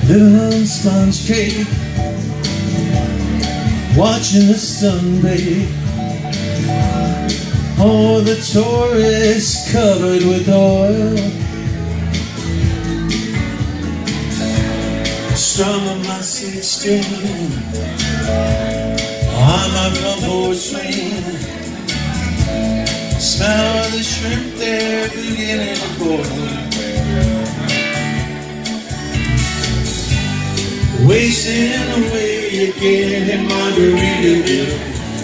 living on sponge cake, watching the sun bathe. Oh, the tourists covered with oil, strum on my 16 on my front porch swing. Smell the shrimp there beginning to boil. Wasting away again in Margaritaville,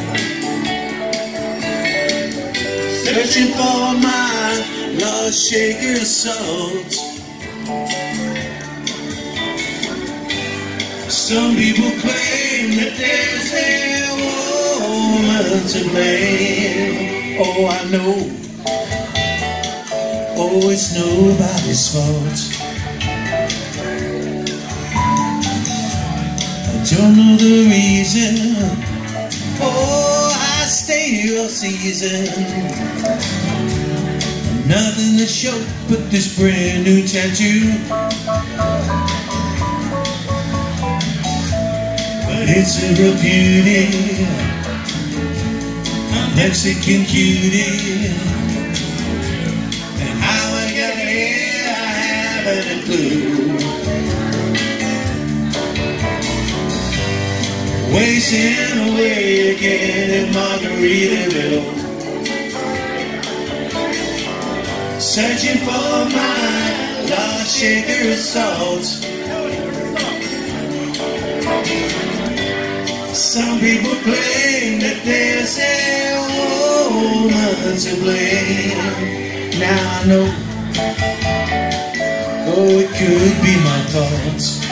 searching for my lost shaker of salt. Some people claim that there's a woman to blame. Oh, I know, oh, it's nobody's fault. Don't know the reason, oh, I stay all season. Nothing to show but this brand new tattoo, but it's a real beauty, a Mexican cutie. And how I got here, I haven't a clue. Wasting away again in Margaritaville, searching for my lost shaker of salt. Some people claim that there's a woman to blame. Now I know, oh, it could be my fault.